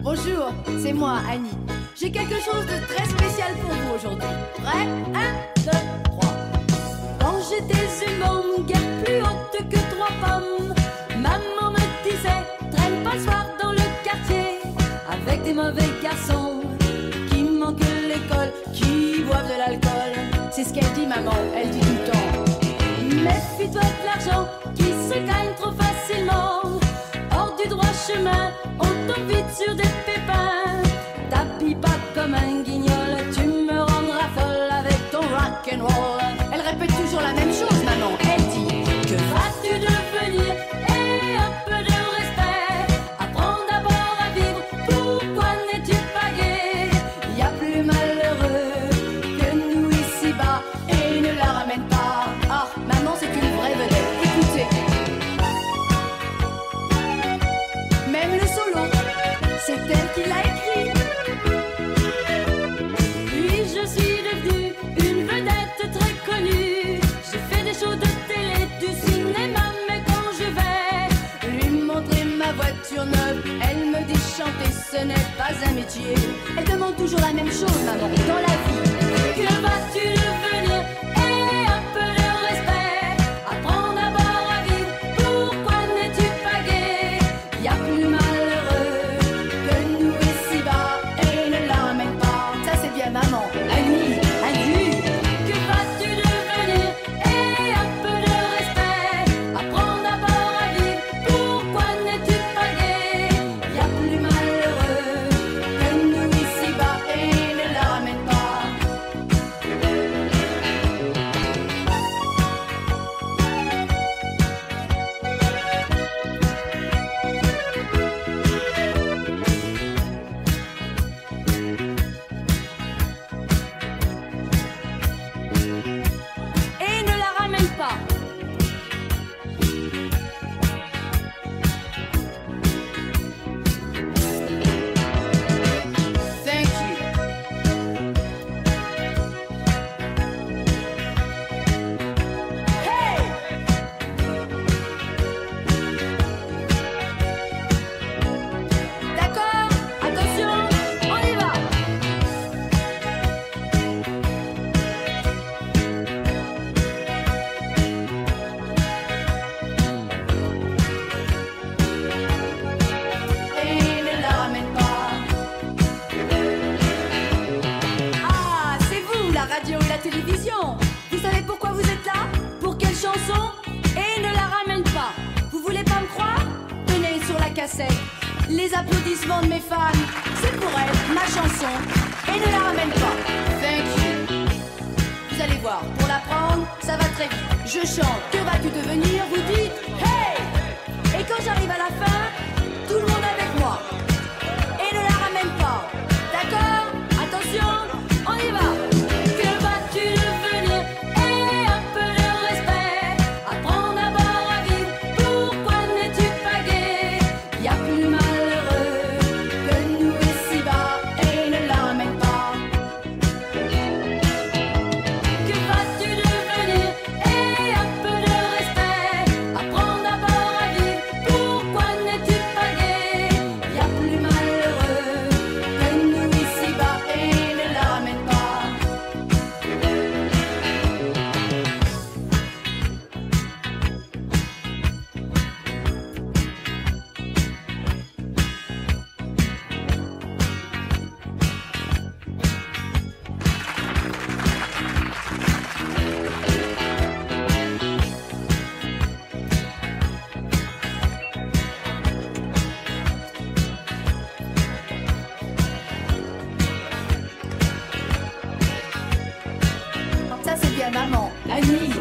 Bonjour, c'est moi, Annie. J'ai quelque chose de très spécial pour vous aujourd'hui. Prêt? 1, 2, 3. Quand j'étais une bombe, guère plus haute que 3 pommes, maman me disait, traîne pas le soir dans le quartier avec des mauvais garçons qui manquent l'école, qui boivent de l'alcool. C'est ce qu'elle dit, maman, elle dit tout le temps. Méfie-toi de l'argent qui se gagne trop facilement. Hors du droit chemin, on tombe vite sur des pépins. T'habilles pas comme un guignol, tu me rendras folle avec ton rock'n'roll. Elle répète toujours la même chose, maman. Elle dit, que vas-tu devenir? Et un peu de respect. Apprends d'abord à vivre, pourquoi n'es-tu pas gai? Y a plus malheureux que nous ici-bas, et ne la ramène pas. Ah, maman, c'est une vraie vedette. Écoutez. Même le solo, c'est elle qui l'a écrit. Puis je suis devenue une vedette très connue. J'ai fait des shows de télé, du cinéma, mais quand je vais lui montrer ma voiture neuve, elle me dit chanter, ce n'est pas un métier. Elle demande toujours la même chose, maman, dans la vie. Que vas-tu devenir? Et un peu de respect. Apprends d'abord à vivre, pourquoi n'es-tu pas gai? Y a plus malheureux que nous ici-bas, et ne la ramène pas. Ça c'est bien, maman. Annie, Annie. Que vas-tu devenir? Et un peu de respect. Apprends d'abord à vivre, pourquoi n'es-tu pas gai? Y a plus malheureux que nous ici-bas, et ne la ramène pas. Et ne la ramène pas. Thank you. Hey! D'accord? Attention, on y va. Et ne la ramène pas. Ah, c'est vous, la radio et la télévision. Vous savez pourquoi vous êtes là? Pour quelle chanson? Et ne la ramène pas. Vous voulez pas me croire? Tenez sur la cassette les applaudissements de mes fans. C'est pour elle, ma chanson. Et ne la ramène pas. Thank you. Vous allez voir, pour l'apprendre, ça va très vite. Je chante, que vas-tu devenir? Vous dites, hey! Et quand j'arrive à la fin, tout le monde avec moi. Et ne la ramène pas. D'accord? Attention, on y va. Que vas-tu devenir? Et un peu de respect. Apprends d'abord à vivre, pourquoi n'es-tu pas gai? Y a plus malheureux que nous ici-bas, et ne la ramène pas. Que vas-tu devenir? Et un peu de respect. Apprends d'abord à vivre, pourquoi n'es-tu pas gai? Y a plus malheureux que nous ici-bas, et ne la ramène pas. Ça c'est bien, maman. Annie.